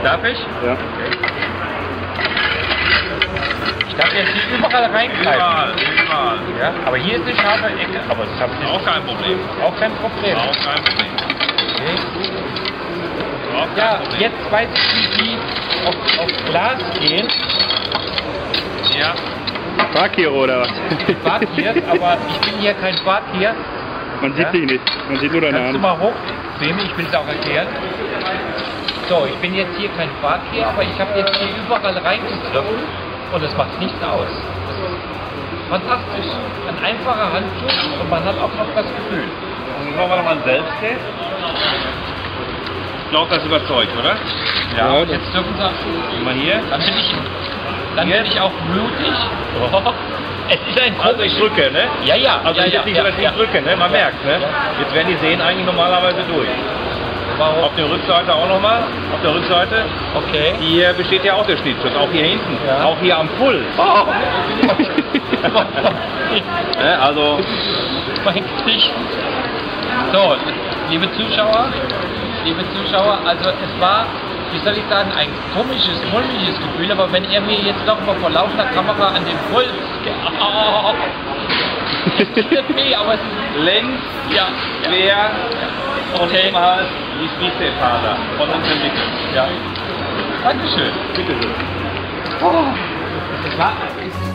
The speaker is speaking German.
Darf ich? Ja. Ich darf jetzt nicht überall reingreifen. Überall. Ja, aber hier ist eine scharfe Ecke. Aber das habe ich Auch kein Problem. auch kein Problem. Auch kein Problem. Okay. Auch kein Ja, Problem. jetzt weiß ich, wie die auf Glas gehen. Ja. Fakir oder was? Fakirs, aber ich bin hier kein Fakir. Man sieht Ja? dich nicht. Man sieht nur deine Kannst du Hand. mal hochnehmen? Ich will es auch erklären. So, ich bin jetzt hier kein Fakir, aber ich habe jetzt hier überall reingegriffen und es macht nichts aus. Das ist fantastisch. Ein einfacher Handschuh und man hat auch noch das Gefühl. Machen wir nochmal einen Selbsttest. Ich glaube, das überzeugt, oder? Ja, Ja, jetzt dürfen Sie. Mal hier. Dann bin ich auch mutig. Oh. Es ist ein Also ich drücke, ne? Ja, ja. Also ja, ich jetzt nicht so, dass ich drücke, ne? Man merkt, ne? Jetzt werden die Sehnen eigentlich normalerweise durch. Warum? Auf der Rückseite auch nochmal. Auf der Rückseite. Okay. Hier besteht ja auch der Schnittschutz. Auch hier hinten. Ja. Auch hier am Pull. Oh. Ne? Also. Mein Gesicht. So, liebe Zuschauer, also es war, wie soll ich sagen, ein komisches, mulmiges Gefühl, aber wenn ihr mir jetzt noch mal vor laufender Kamera an den Puls... Oh, es tut weh, aber es ist... Längs, Ja, quer und Okay. eben halt die Bicepsfaser von uns entwickelt. ja. Dankeschön. Bitte schön. Oh, es war...